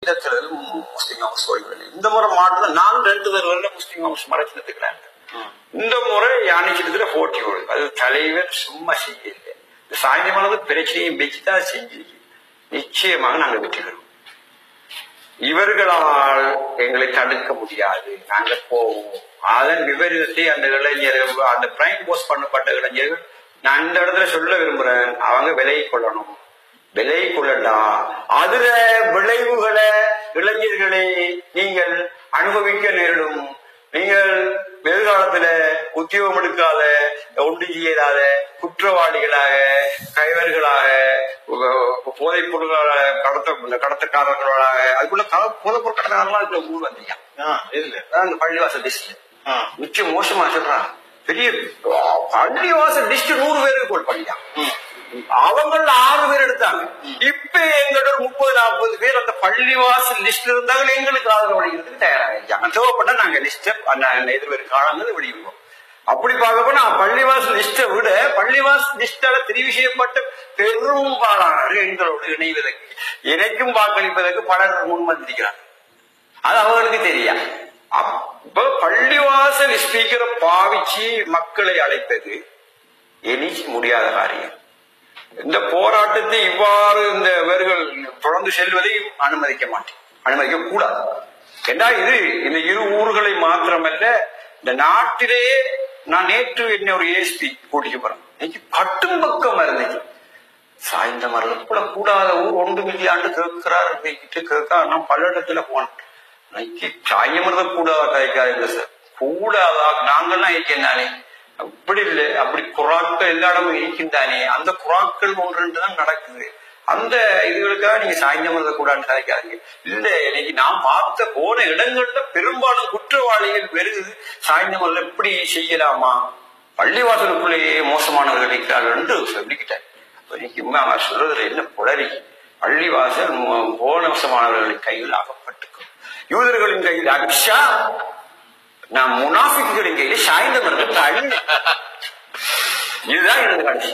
முஸ்லிம் house ஓடிவிடல. இந்த முறை மாற்றம் நான் 2 பேர் முஸ்லிம் ஹவுஸ் மறைச்சிருக்கிறாங்க. இந்த முறை யானைக்கிட்ட போட்டி ஓடுது. அது தலைவர் சும்மா செய்யல. இந்த சாயந்தரமானது பிரச்சனையும் வச்சுதான் செஞ்சு நிச்சயமாக நாங்கள் வெற்றி பெறுவோம். இவர்களால் எங்களை தடுக்க முடியாது. நாங்கள் போவோம். அதன் விபரீதத்தை அந்த இளைஞர்கள், அந்த பிரைம் போஸ்ட் பண்ணப்பட்ட இளைஞர்கள், நான் இந்த இடத்துல சொல்ல விரும்புறேன், அவங்க விலகி கொள்ளணும். விலகி கொள்ளண்டா அதுல விளைவுகளை இளைஞர்களை நீங்கள் அனுபவிக்க நேரிடும். நீங்கள் எதிர்காலத்துல உத்தியோகம் எடுக்காத, ஒன்று செய்யாத குற்றவாளிகளாக, கைவர்களாக, போதைப் பொருள்களாக, கடத்தக்காரர்களாக, அதுக்குள்ள போதைப் பொருள் கடத்தக்காரர்களா இருக்கிற ஊர் வந்தீங்க. அந்த பள்ளிவாசல் லிஸ்ட்ல மிச்சம் மோசமா சொல்றான். பெரிய பள்ளிவாசல் லிஸ்ட் 100 பேருக்கு போல் பண்ணியா. அவங்க 6 பேர் எடுத்தாங்க. இப்ப எங்கிட்ட 30-40 பேர் அந்த பள்ளிவாசல் லிஸ்ட் இருந்தாங்க. எங்களுக்கு ஆதரவு அளிக்கிறதுக்கு தயாராக தேவைப்பட்டா நாங்க லிஸ்ட் எதிர்வரும் காலங்கள் வெளியிடுவோம். அப்படி பார்க்க போனா பள்ளிவாசல் லிஸ்ட விட பள்ளிவாசல் லிஸ்டால தெரிவு செய்யப்பட்ட பெரும்பாலானவர்கள் எங்களோடு இணைவதற்கு, எனக்கும் வாக்களிப்பதற்கு பலர் முன்வந்திருக்கிறார். அது அவர்களுக்கு தெரியாது. அப்ப பள்ளிவாசல் ஸ்பீக்கரை பாவிச்சு மக்களை அழைப்பது இனி முடியாத காரியம். இந்த போராட்டத்தை இவ்வாறு இந்த இவர்கள் தொடர்ந்து செல்வதை அனுமதிக்க மாட்டேன், அனுமதிக்க கூடாது. ஏன்னா இது இந்த 2 ஊர்களை மாத்திரமல்ல, இந்த நாட்டிலேயே நான் நேற்று என்ன ஒரு ஏஎஸ்பி கூட்டிட்டு போறேன். இன்னைக்கு கட்டும் பக்கம் இருந்துச்சு. சாய்ந்தமருது கூடாத ஊர் ஒன்று மில்லியாண்டு கேட்கிறார் கேட்க. நான் பல்லடத்துல போனேன். இன்னைக்கு சாயமருத கூடாத கிடைக்காது சார். கூடாதா நாங்கள்லாம் இருக்கேன். அப்படி இல்லை, அப்படி குறாக்கள் எல்லா இடமும் இருக்கின்றானே. அந்த குறாக்கள் 1-2 தான் நடக்குது. அந்த இதுகளுக்காக நீங்க சாய்ந்தமருத கூடான்னு கதைக்காதீங்க. இல்ல, இன்னைக்கு நான் பார்த்த போன இடங்கள்ல பெரும்பாலும் குற்றவாளிகள் பெருகுது. சாய்ந்தமருத எப்படி செய்யலாமா, பள்ளிவாசலுக்குள்ளேயே மோசமானவர்கள் இருக்கிறார்கள் என்று சொல்லிக்கிட்டேன். இன்னைக்கு சொல்றதுல என்ன புலரி. பள்ளிவாசல் மோசமானவர்களின் கையில் ஆகப்பட்டிருக்கும். யூதர்களின் கையில் அக்ஷா, நான் முனாஃபிக்குகளின் கையில சாய்ந்தமருத அழிந்து. இதுதான் எனது காட்சி.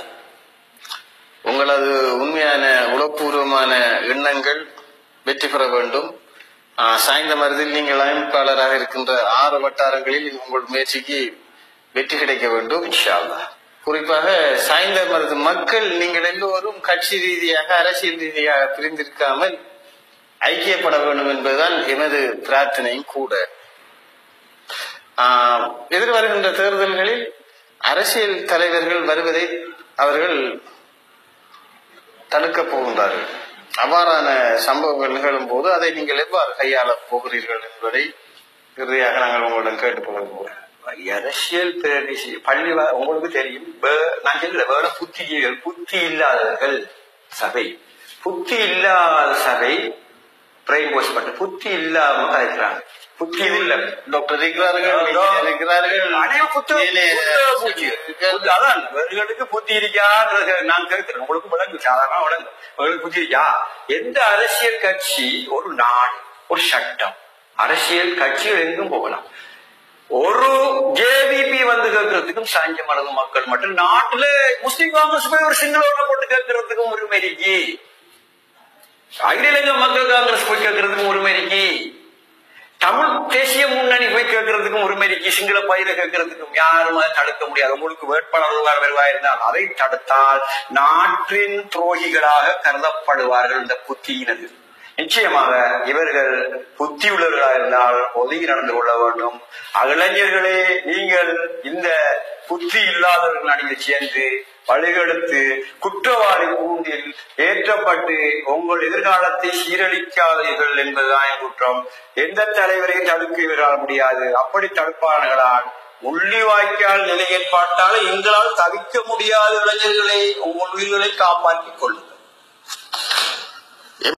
உங்களது உண்மையான உளப்பூர்வமான எண்ணங்கள் வெற்றி பெற வேண்டும். சாய்ந்தமருதில் நீங்கள் அமைப்பாளராக இருக்கின்ற 6 வட்டாரங்களில் உங்கள் முயற்சிக்கு வெற்றி கிடைக்க வேண்டும் இன்ஷா அல்லாஹ். குறிப்பாக சாய்ந்தமருது மக்கள் நீங்கள் எல்லோரும் கட்சி ரீதியாக, அரசியல் ரீதியாக பிரிந்திருக்காமல் ஐக்கியப்பட வேண்டும் என்பதுதான் எமது பிரார்த்தனையும் கூட. எதிர்வருகின்ற தேர்தல்களில் அரசியல் தலைவர்கள் வருவதை அவர்கள் தடுக்கப் போகின்றார்கள். அவ்வாறான சம்பவங்கள் நிகழும் போது அதை நீங்கள் எவ்வாறு கையாளப் போகிறீர்கள் என்பதை இறுதியாக நாங்கள் உங்களிடம் கேட்டுக்கொள்கிறோம். அரசியல் பள்ளி உங்களுக்கு தெரியும். நான் சொல்ல வேற புத்திஜீவிகள், புத்தி இல்லாதவர்கள் சபை, புத்தி இல்லாத சபை பிரைம் போஸ்ட் பண்ண புத்தி இல்லாம கலைக்கிறாங்க. புத்தி இல்ல டாக்டர் இருக்கிறார்கள். அதான் இவர்களுக்கு புத்தி இருக்கான்னு நான் கேட்கிறேன். உங்களுக்கு விளங்கு, சாதாரண விளங்கு. உங்களுக்கு புத்தி இருக்கா? எந்த அரசியல் கட்சி, ஒரு நாடு, ஒரு சட்டம், அரசியல் கட்சிகள் எங்கும் போகலாம். ஒரு ஜேவிபி வந்து கேட்கறதுக்கும் சாய்ந்தமருது மக்கள் மட்டும், நாட்டுல முஸ்லிம் காங்கிரஸ் போய் ஒரு சிங்களோட போட்டு கேட்கறதுக்கும் உரிமை இருக்கு. அகில இலங்கை மக்கள் காங்கிரஸ் போய் கேட்கறதுக்கும் உரிமை இருக்கு. தமிழ் தேசிய முன்னணி போய் கேட்கறதுக்கும் உரிமை இருக்கு. சிங்கள பயிரை கேட்கறதுக்கும் யாரும் அதை தடுக்க முடியாது. உங்களுக்கு வேட்பாளர் வருவாயிருந்தால் அதை தடுத்தால் நாட்டின் துரோகிகளாக கருதப்படுவார்கள் இந்த புத்தியினர். நிச்சயமாக இவர்கள் புத்தி உள்ளவர்களாக இருந்தால் ஒதுங்கி நடந்து கொள்ள வேண்டும். இளைஞர்களே, நீங்கள் இந்த புத்தி இல்லாதவர்கள் அணியில் சேர்ந்து வழிகெடுத்து குற்றவாளி கூண்டில் ஏற்றப்பட்டு உங்கள் எதிர்காலத்தை சீரழிக்காதீர்கள் என்பதுதான் என் குற்றம். எந்த தலைவரையும் தடுக்க முடியாது. அப்படி தடுப்பாளர்களால் முள்ளிவாய்க்கால் நிலை ஏற்பாட்டால் எங்களால் தவிக்க முடியாத இளைஞர்களை உங்கள் உயிர்களை காப்பாற்றிக் கொள்ளும்.